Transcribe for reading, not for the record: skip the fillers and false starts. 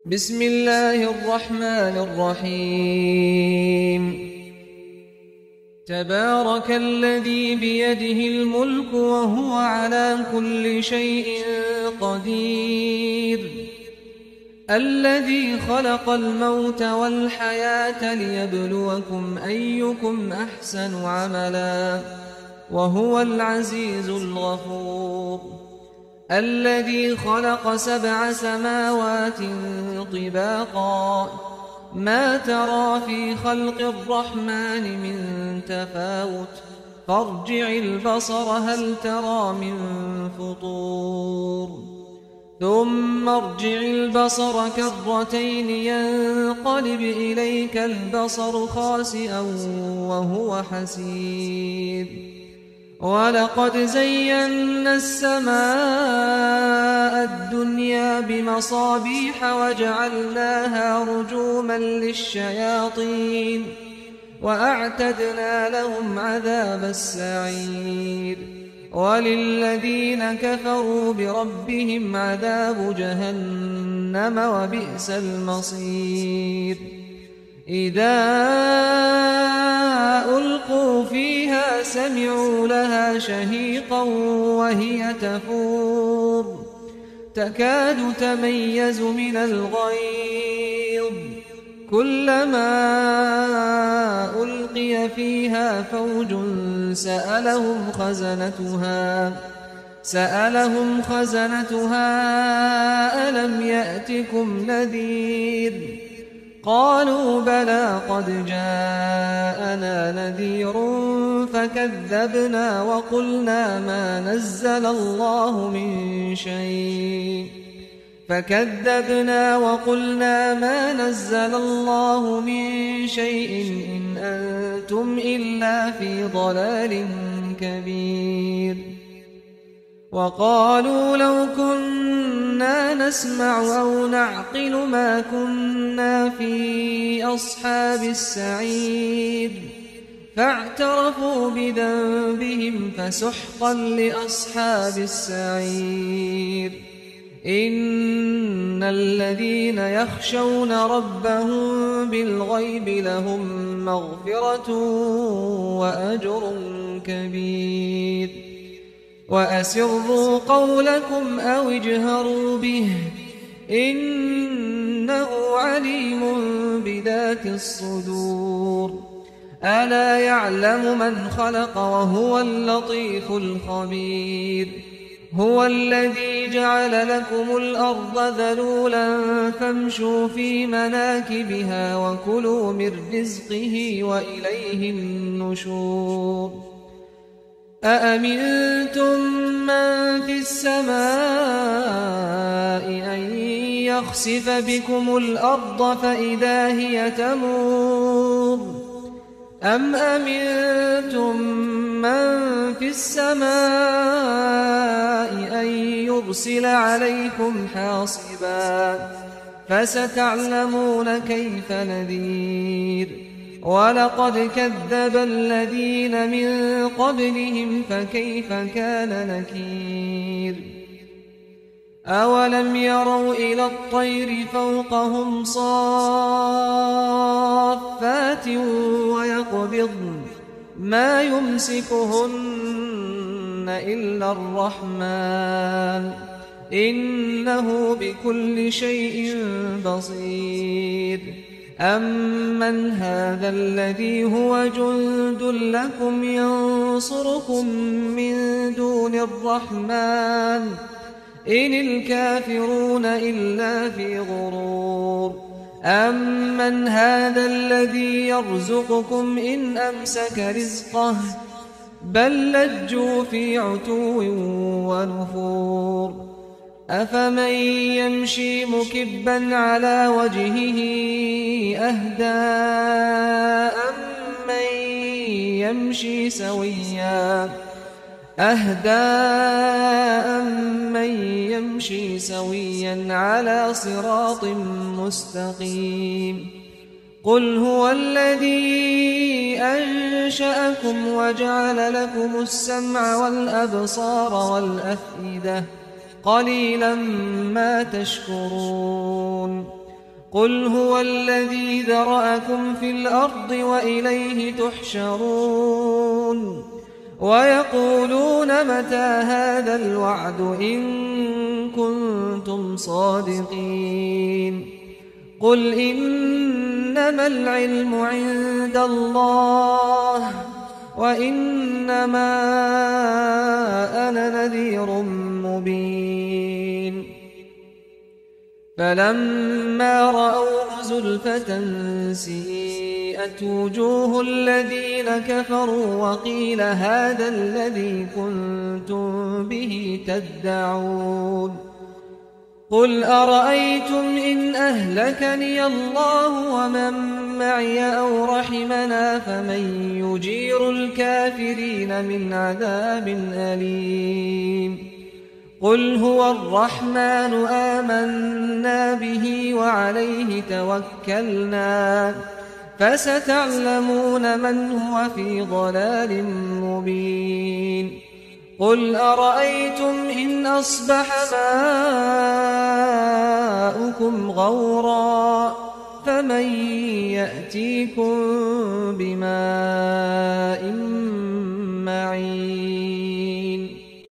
بسم الله الرحمن الرحيم. تبارك الذي بيده الملك وهو على كل شيء قدير، الذي خلق الموت والحياة ليبلوكم أيكم أحسن عملا، وهو العزيز الغفور. الذي خلق 7 سماوات طباقا، ما ترى في خلق الرحمن من تفاوت، فارجع البصر هل ترى من فطور، ثم ارجع البصر كرتين ينقلب إليك البصر خاسئا وهو حسير. ولقد زينا السماء الدنيا بمصابيح وجعلناها رجوما للشياطين، وأعتدنا لهم عذاب السعير. وللذين كفروا بربهم عذاب جهنم وبئس المصير. إذا ألقوا فيها سمعوا لها شهيقا وهي تفور، تكاد تميز من الغيظ، كلما ألقي فيها فوج سألهم خزنتها ألم يأتكم نذير؟ قالوا بلى قد جاءنا نذير فكذبنا وقلنا ما نزل الله من شيء إن أنتم إلا في ضلال كبير. وقالوا لو كنا نسمع أو نعقل ما كنا في أصحاب السعير، فاعترفوا بذنبهم فسحقا لأصحاب السعير. إن الذين يخشون ربهم بالغيب لهم مغفرة وأجر كبير. وأسروا قولكم أو اجهروا به، إنه عليم بذات الصدور. ألا يعلم من خلق وهو اللطيف الخبير. هو الذي جعل لكم الأرض ذلولا فامشوا في مناكبها وكلوا من رزقه وإليه النشور. أأمنتم من في السماء أن يخسف بكم الأرض فإذا هي تمور، أم أمنتم من في السماء أن يرسل عليكم حاصبا، فستعلمون كيف نذير. ولقد كذب الذين من قبلهم فكيف كان نكير. أولم يروا إلى الطير فوقهم صافات ويقبضن ما يمسكهن إلا الرحمن، إنه بكل شيء بصير. أمن هذا الذي هو جند لكم ينصركم من دون الرحمن، إن الكافرون إلا في غرور. أمن هذا الذي يرزقكم إن أمسك رزقه، بل لجوا في عتو ونفور. أفمن يمشي مكبا على وجهه أهدى أمن يمشي سويا على صراط مستقيم. قل هو الذي أنشأكم وجعل لكم السمع والأبصار والأفئدة، قليلا ما تشكرون. قل هو الذي ذرأكم في الأرض وإليه تحشرون ويقولون متى هذا الوعد إن كنتم صادقين قل إنما العلم عند الله وإنما أنا نذير مبين فلما رأوه زلفة سيئت وجوه الذين كفروا وقيل هذا الذي كنتم به تدعون قل أرأيتم إن أهلكني الله ومن معي أو رحمنا فمن يجير الكافرين من عذاب أليم قل هو الرحمن آمنا به وعليه توكلنا فستعلمون من هو في ضلال مبين قل أرأيتم إن أصبح ماؤكم غورا فمن يأتيكم بماء معين